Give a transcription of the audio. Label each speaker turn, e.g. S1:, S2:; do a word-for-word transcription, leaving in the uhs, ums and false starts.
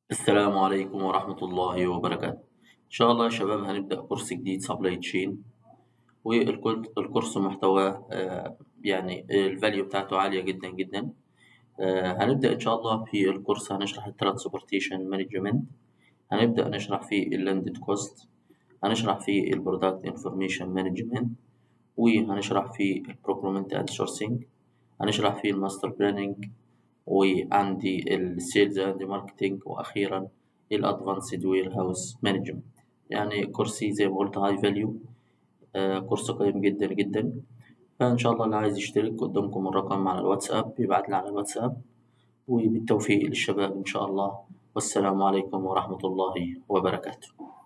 S1: السلام عليكم ورحمة الله وبركاته. إن شاء الله يا شباب هنبدأ كورس جديد سبلاي تشين، والكورس محتواه آه، يعني الفاليو بتاعته عالية جدا جدا. آه، هنبدأ إن شاء الله في الكورس هنشرح الترانسبورتيشن مانجمنت، هنبدأ نشرح فيه اللاندد كوست، هنشرح فيه البرودكت انفورميشن مانجمنت، وهنشرح فيه البروكرومنت اند سورسنج، هنشرح فيه الماستر بلاننج، وعندي السيلز اند ماركتنج، واخيرا الادفانسد وير هاوس مانجمنت. يعني كورسي زي ما قلت هاي فاليو، كورس قيم جدا جدا. فان شاء الله اللي عايز يشترك قدامكم الرقم على الواتساب يبعت لي على الواتساب، وبالتوفيق للشباب ان شاء الله. والسلام عليكم ورحمة الله وبركاته.